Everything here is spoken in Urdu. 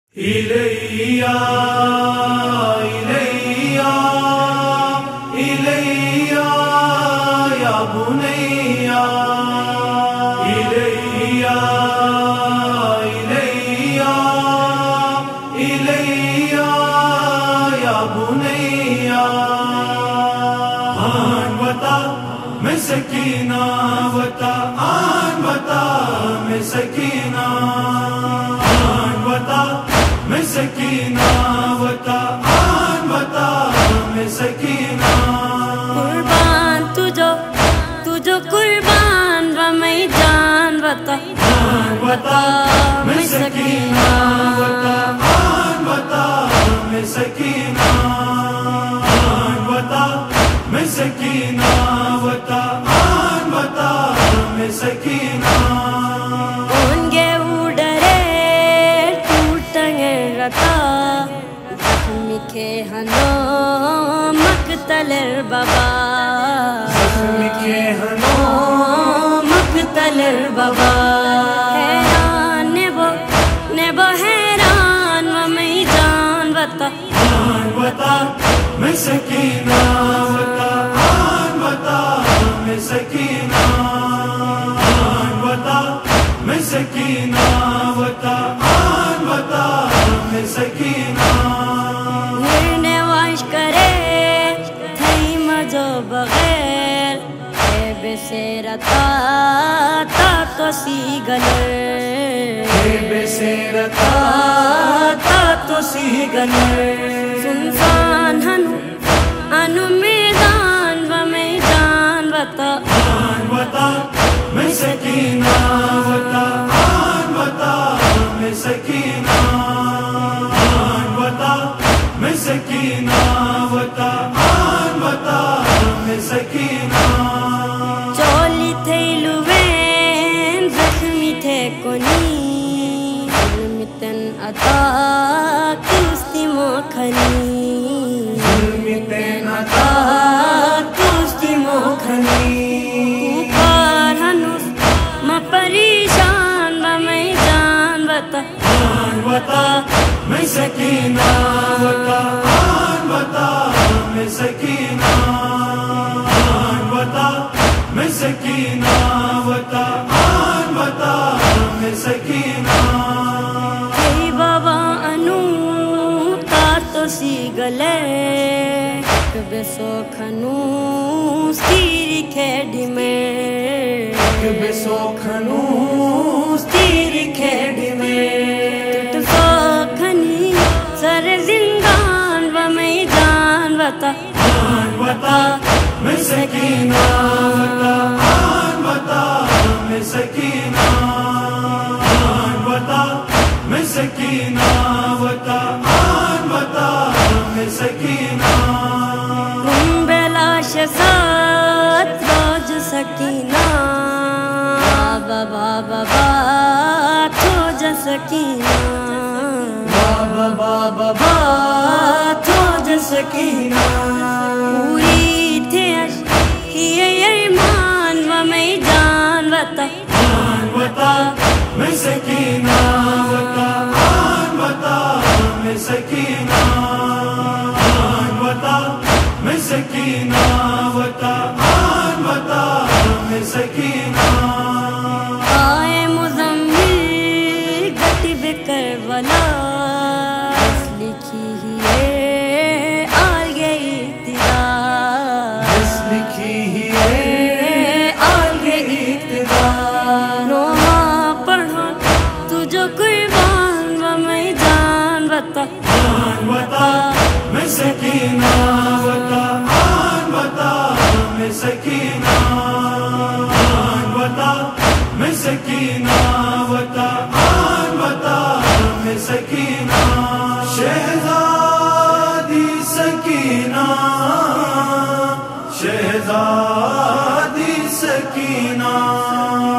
إليّا إليّا إليّا يا بنيّا إليّا إليّا إليّا يا بنيّا آن بتا میں سکینہ بتا آن بتا میں سکینہ آن بتا میں سکینہ بتا آن بتا میں سکینہ قربان تجھو قربان و میں جان بتا آن بتا میں سکینہ بتا آن بتا میں سکینہ آن بتا میں سکینہ بتا آن بتا میں سکینہ اونگے اوڈرے ٹوٹنگے رتا مکھے ہنو مقتلر بابا مکھے ہنو مقتلر بابا حیران نبو حیران و میں جان بتا آن بتا میں سکینہ بتا آن بتا میں سکینہ آن بتا میں سکینہ بتا آن بتا میں سکینہ نرنے واش کرے تھئی مجھو بغیر اے بسیرتا تا تو سی گلر اے بسیرتا تا تو سی گلر سنسان انو میدان و میں جان بتا آن بتا میں سکینہ بتا آن بتا میں سکینہ آن بتا میں سکینہ بتا آن بتا میں سکینہ چولی تھے لوین زخمی تھے کنی ظلمتن عطا کیستی موکھنی ظلمتن عطا کیستی موکھنی پار ہنوس ما پریشان و میں جان بتا آن بتا میں سکینہ بتا آن بتا میں سکینہ آن بتا میں سکینہ بتا آن بتا میں سکینہ کئی بابا انو تا تو سی گلے بے سو کھنوس تیری کھیڑی میں بے سو کھنوس تیری کھیڑی میں تو سو کھنی سر زندان و میں جان بتا آن بتا میں سکینہ بتا آن بتا میں سکینہ آن بتا میں سکینہ بتا آن بتا میں سکینہ تم بلاش ساتھ روز سکینہ بابا بابا تو جا سکینہ بابا بابا با تو جا سکینہ پوری تھے یہ ایمان و میں جان بتا آن بتا میں سکینہ بتا آن بتا میں سکینہ آن بتا میں سکینہ بتا آن بتا میں سکینہ آئے مزمل گٹی بکر والا لکھی ہی ہے آگے اقتدار جس لکھی ہی ہے آگے اقتدار نوحہ پڑھا تجھو قربان و میں جان بتا آن بتا میں سکینہ بتا آن بتا میں سکینہ آن بتا میں سکینہ بتا آن بتا میں سکینہ شہزادی سکینہ شہزادی سکینہ